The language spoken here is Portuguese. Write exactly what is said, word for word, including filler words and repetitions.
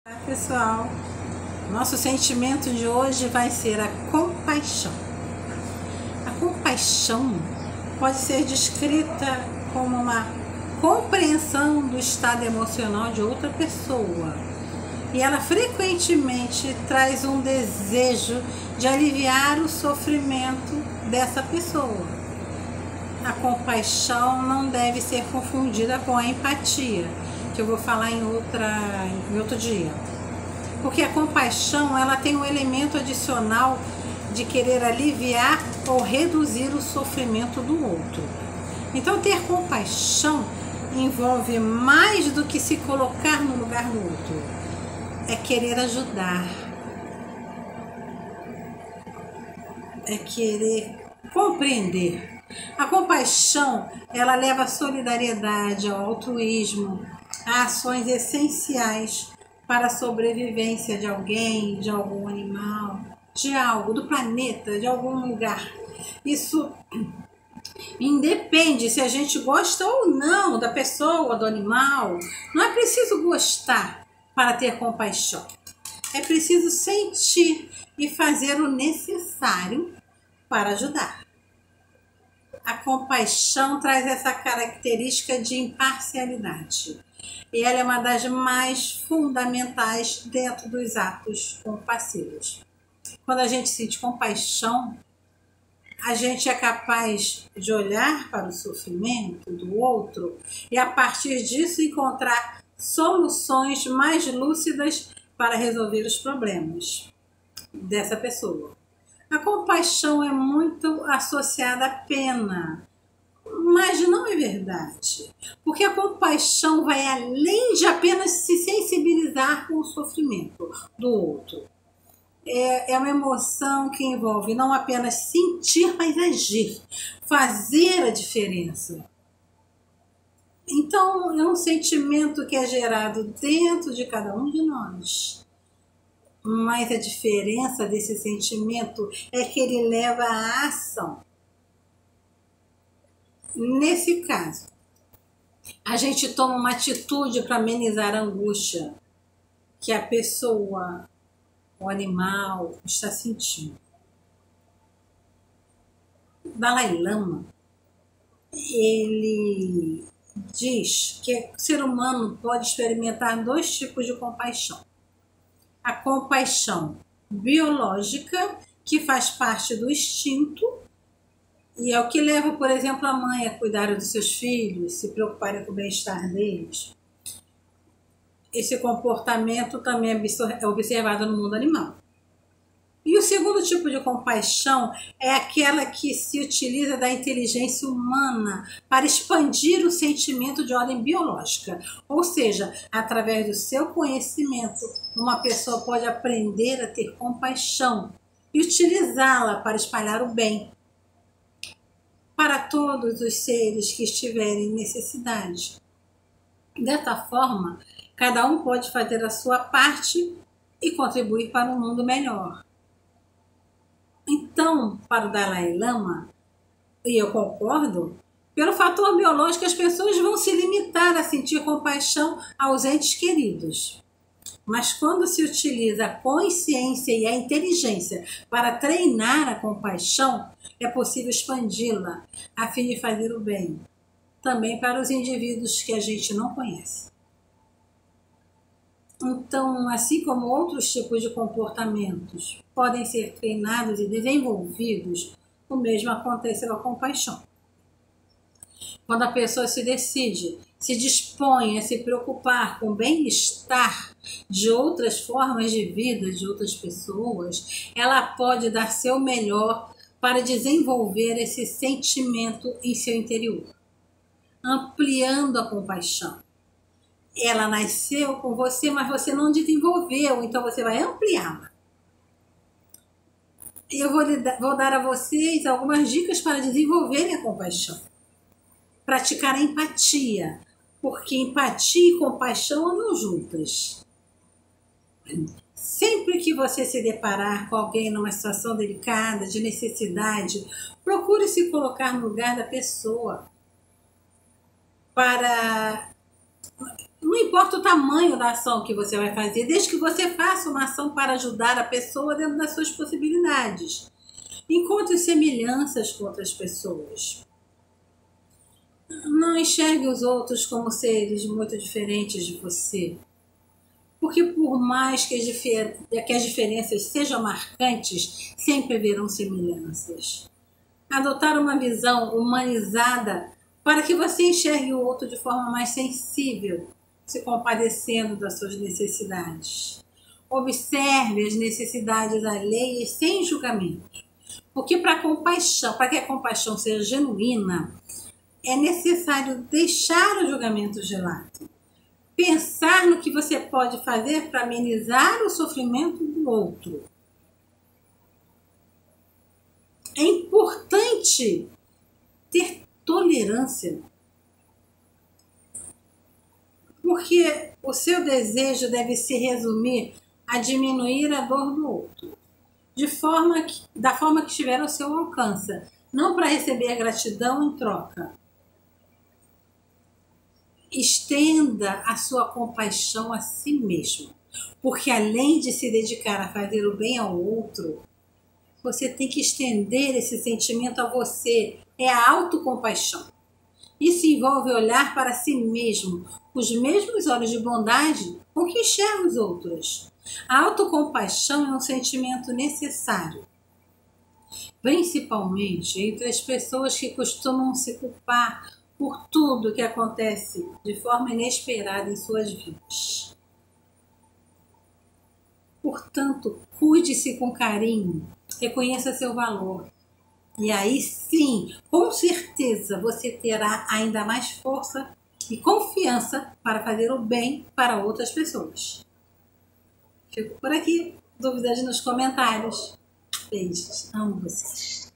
Olá, pessoal, nosso sentimento de hoje vai ser a compaixão. A compaixão pode ser descrita como uma compreensão do estado emocional de outra pessoa, e ela frequentemente traz um desejo de aliviar o sofrimento dessa pessoa. A compaixão não deve ser confundida com a empatia, que eu vou falar em, outra, em outro dia. Porque a compaixão, ela tem um elemento adicional de querer aliviar ou reduzir o sofrimento do outro. Então, ter compaixão envolve mais do que se colocar no lugar do outro. É querer ajudar. É querer compreender. A compaixão, ela leva à solidariedade, ao altruísmo, a ações essenciais para a sobrevivência de alguém, de algum animal, de algo, do planeta, de algum lugar. Isso independe se a gente gosta ou não da pessoa, do animal. Não é preciso gostar para ter compaixão. É preciso sentir e fazer o necessário para ajudar. A compaixão traz essa característica de imparcialidade. E ela é uma das mais fundamentais dentro dos atos compassivos. Quando a gente sente compaixão, a gente é capaz de olhar para o sofrimento do outro e, a partir disso, encontrar soluções mais lúcidas para resolver os problemas dessa pessoa. A compaixão é muito associada à pena, mas não é verdade, porque a compaixão vai além de apenas se sensibilizar com o sofrimento do outro. É, é uma emoção que envolve não apenas sentir, mas agir, fazer a diferença. Então, é um sentimento que é gerado dentro de cada um de nós. Mas a diferença desse sentimento é que ele leva à ação. Nesse caso, a gente toma uma atitude para amenizar a angústia que a pessoa, o animal, está sentindo. Dalai Lama, ele diz que o ser humano pode experimentar dois tipos de compaixão. A compaixão biológica, que faz parte do instinto, e é o que leva, por exemplo, a mãe a cuidar dos seus filhos, se preocuparem com o bem-estar deles. Esse comportamento também é observado no mundo animal. E o segundo tipo de compaixão é aquela que se utiliza da inteligência humana para expandir o sentimento de ordem biológica. Ou seja, através do seu conhecimento, uma pessoa pode aprender a ter compaixão e utilizá-la para espalhar o bem para todos os seres que estiverem em necessidade. Dessa forma, cada um pode fazer a sua parte e contribuir para um mundo melhor. Então, para o Dalai Lama, e eu concordo, pelo fator biológico as pessoas vão se limitar a sentir compaixão aos entes queridos. Mas quando se utiliza a consciência e a inteligência para treinar a compaixão, é possível expandi-la a fim de fazer o bem, também para os indivíduos que a gente não conhece. Então, assim como outros tipos de comportamentos podem ser treinados e desenvolvidos, o mesmo acontece com a compaixão. Quando a pessoa se decide, se dispõe a se preocupar com o bem-estar de outras formas de vida, de outras pessoas, ela pode dar seu melhor para desenvolver esse sentimento em seu interior, ampliando a compaixão. Ela nasceu com você, mas você não desenvolveu, então você vai ampliá-la. Eu vou, vou dar a vocês algumas dicas para desenvolverem a compaixão. Praticar a empatia, porque empatia e compaixão andam juntas. Sempre que você se deparar com alguém numa situação delicada, de necessidade, procure se colocar no lugar da pessoa para... Não importa o tamanho da ação que você vai fazer, desde que você faça uma ação para ajudar a pessoa dentro das suas possibilidades. Encontre semelhanças com outras pessoas. Não enxergue os outros como seres muito diferentes de você. Porque por mais que as, difer que as diferenças sejam marcantes, sempre haverão semelhanças. Adotar uma visão humanizada para que você enxergue o outro de forma mais sensível, se compadecendo das suas necessidades. Observe as necessidades alheias sem julgamento. Porque para compaixão, para que a compaixão seja genuína, é necessário deixar o julgamento de lado. Pensar no que você pode fazer para amenizar o sofrimento do outro. É importante ter tolerância, porque o seu desejo deve se resumir a diminuir a dor do outro, de forma que, da forma que estiver ao seu alcance, não para receber gratidão em troca. Estenda a sua compaixão a si mesmo, porque além de se dedicar a fazer o bem ao outro, você tem que estender esse sentimento a você. É a autocompaixão. Isso envolve olhar para si mesmo com os mesmos olhos de bondade com que enxerga os outros. A autocompaixão é um sentimento necessário, principalmente entre as pessoas que costumam se culpar por tudo que acontece de forma inesperada em suas vidas. Portanto, cuide-se com carinho, reconheça seu valor. E aí sim, com certeza, você terá ainda mais força e confiança para fazer o bem para outras pessoas. Fico por aqui. Dúvidas nos comentários. Beijos. Amo vocês.